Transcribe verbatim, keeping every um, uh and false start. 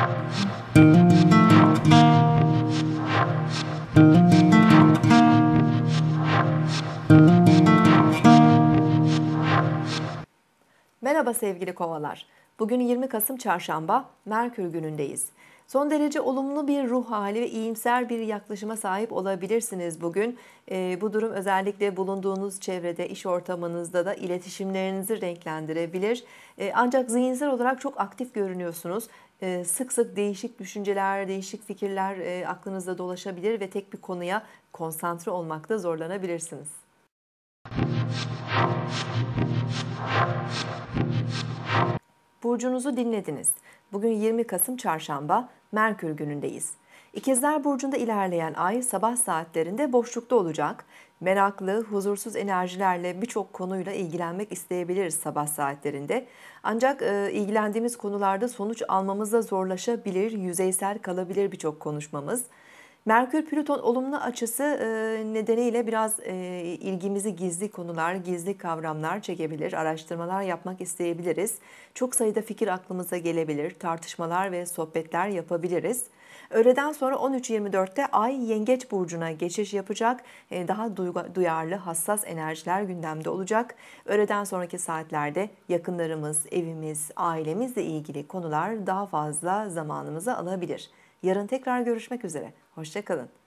Merhaba sevgili kovalar. Bugün yirmi Kasım Çarşamba, Merkür günündeyiz. Son derece olumlu bir ruh hali ve iyimser bir yaklaşıma sahip olabilirsiniz bugün. Ee, bu durum özellikle bulunduğunuz çevrede, iş ortamınızda da iletişimlerinizi renklendirebilir. Ee, ancak zihinsel olarak çok aktif görünüyorsunuz. Ee, sık sık değişik düşünceler, değişik fikirler e, aklınızda dolaşabilir ve tek bir konuya konsantre olmakta zorlanabilirsiniz. Burcunuzu dinlediniz. Bugün yirmi Kasım Çarşamba, Merkür günündeyiz. İkizler Burcu'nda ilerleyen ay sabah saatlerinde boşlukta olacak. Meraklı, huzursuz enerjilerle birçok konuyla ilgilenmek isteyebiliriz sabah saatlerinde. Ancak e, ilgilendiğimiz konularda sonuç almamız da zorlaşabilir, yüzeysel kalabilir birçok konuşmamız. Merkür-Plüton olumlu açısı e, nedeniyle biraz e, ilgimizi gizli konular, gizli kavramlar çekebilir, araştırmalar yapmak isteyebiliriz. Çok sayıda fikir aklımıza gelebilir, tartışmalar ve sohbetler yapabiliriz. Öğleden sonra on üç yirmi dörtte Ay Yengeç Burcu'na geçiş yapacak. E, daha duyarlı, hassas enerjiler gündemde olacak. Öğleden sonraki saatlerde yakınlarımız, evimiz, ailemizle ilgili konular daha fazla zamanımızı alabilir. Yarın tekrar görüşmek üzere. Hoşça kalın.